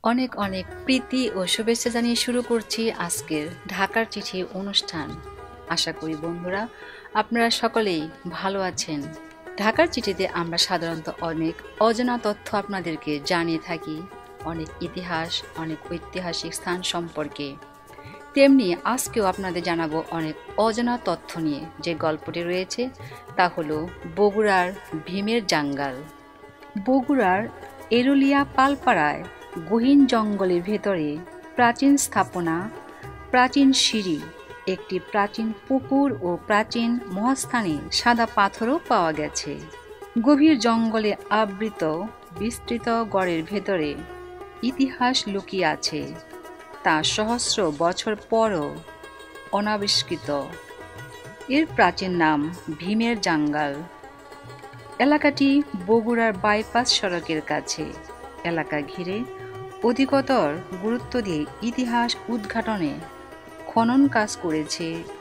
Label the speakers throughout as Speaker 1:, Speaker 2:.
Speaker 1: অনেক অনেক প্রীতি ও শুভেচ্ছা জানিয়ে শুরু করছি আজকের ঢাকার চিঠি অনুষ্ঠান। আশা করি বন্ধুরা আপনারা সকলেই ভালো আছেন। ঢাকার চিঠিতে আমরা সাধারণত অনেক অজানা তথ্য আপনাদেরকে জানিয়ে থাকি, অনেক ইতিহাস, অনেক ঐতিহাসিক স্থান সম্পর্কে। তেমনি আজকেও আপনাদের জানাবো অনেক অজানা তথ্য নিয়ে। যে গল্পটি রয়েছে তা হলো বগুড়ার ভীমের জাঙ্গাল। বগুড়ার এরুলিয়া পালপাড়ায় গহীন জঙ্গলের ভেতরে প্রাচীন স্থাপনা, প্রাচীন সিঁড়ি, একটি প্রাচীন পুকুর ও প্রাচীন মহাস্থানে সাদা পাথরও পাওয়া গেছে। গভীর জঙ্গলে আবৃত বিস্তৃত গড়ের ভেতরে ইতিহাস লুকিয়ে আছে, তা সহস্র বছর পরও অনাবিষ্কৃত। এর প্রাচীন নাম ভীমের জাঙ্গাল। এলাকাটি বগুড়ার বাইপাস সড়কের কাছে। এলাকা ঘিরে অধিকতর গুরুত্ব দিয়ে ইতিহাস উদ্ঘাটনে খনন কাজ করেছে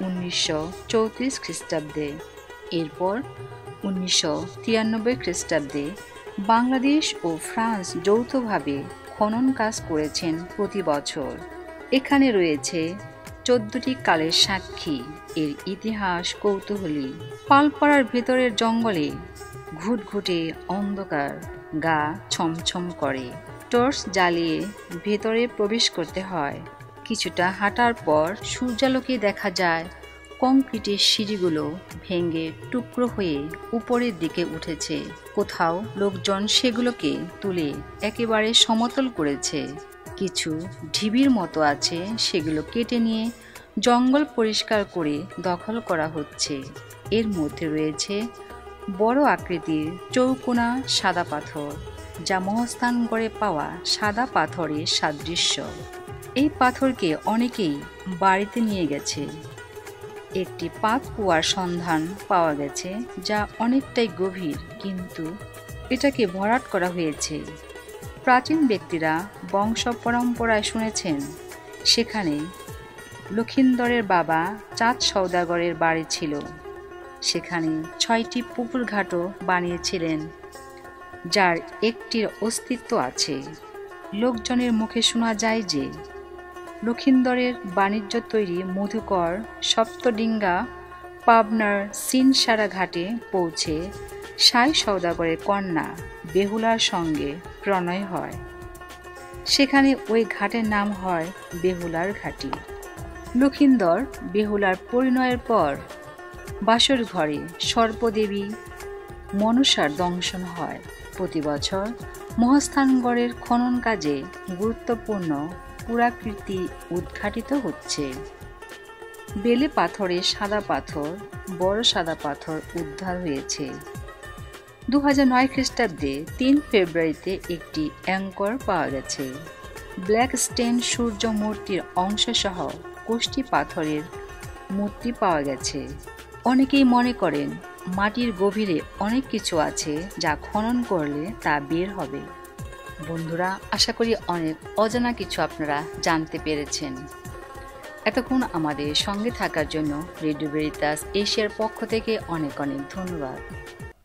Speaker 1: 1934 খ্রিস্টাব্দে। এরপর 1993 খ্রিস্টাব্দে বাংলাদেশ ও ফ্রান্স যৌথভাবে খনন কাজ করেছেন প্রতি বছর। এখানে রয়েছে 14টি কালের সাক্ষী। এর ইতিহাস কৌতূহলী। পালপাড়ার ভেতরের জঙ্গলে ঘুটঘুটে অন্ধকার, গা ছমছম করে। টর্চ জ্বালিয়ে ভেতরে প্রবেশ করতে হয়। কিছুটা হাঁটার পর সূর্যালোকে দেখা যায় কংক্রিটের সিঁড়িগুলো ভেঙে টুকরো হয়ে উপরের দিকে উঠেছে। কোথাও লোকজন সেগুলোকে তুলে একেবারে সমতল করেছে। কিছু ঢিবির মতো আছে, সেগুলো কেটে নিয়ে জঙ্গল পরিষ্কার করে দখল করা হচ্ছে। এর মধ্যে রয়েছে বড় আকৃতির চৌকোনা সাদা পাথর, যা মহাস্থানগড়ে পাওয়া সাদা পাথরের সাদৃশ্য। এই পাথরকে অনেকেই বাড়িতে নিয়ে গেছে। একটি পাতকুয়ার সন্ধান পাওয়া গেছে, যা অনেকটাই গভীর, কিন্তু এটাকে ভরাট করা হয়েছে। প্রাচীন ব্যক্তিরা বংশ পরম্পরায় শুনেছেন সেখানে লক্ষিন্দরের বাবা চাঁদ সওদাগরের বাড়ি ছিল। সেখানে 6টি পুকুর ঘাটও বানিয়েছিলেন, যার একটির অস্তিত্ব আছে। লোকজনের মুখে শোনা যায় যে লক্ষিন্দরের বাণিজ্য তৈরি মধুকর সপ্তডিঙ্গা পাবনার সিনসারা ঘাটে পৌঁছে সাই সওদাগরের কন্যা বেহুলার সঙ্গে প্রণয় হয়। সেখানে ওই ঘাটের নাম হয় বেহুলার ঘাটি। লক্ষিন্দর বেহুলার পরিণয়ের পর বাসর ঘরে সর্পদেবী মনসার দংশন হয়। প্রতি বছর মহাস্থানগড়ের খনন কাজে গুরুত্বপূর্ণ পুরাকীর্তি উদ্ঘাটিত হচ্ছে। বেলে পাথরের সাদা পাথর, বড় সাদা পাথর উদ্ধার হয়েছে। 2009 খ্রিস্টাব্দে 3 ফেব্রুয়ারিতে একটি অ্যাঙ্কর পাওয়া গেছে। ব্ল্যাক স্টেন সূর্য মূর্তির অংশসহ কোষ্ঠী পাথরের মূর্তি পাওয়া গেছে। অনেকেই মনে করেন মাটির গভীরে অনেক কিছু আছে, যা খনন করলে তা বের হবে। বন্ধুরা, আশা করি অনেক অজানা কিছু আপনারা জানতে পেরেছেন। এতক্ষণ আমাদের সঙ্গে থাকার জন্য রেডিও ভেরিতাস এশিয়ার পক্ষ থেকে অনেক অনেক ধন্যবাদ।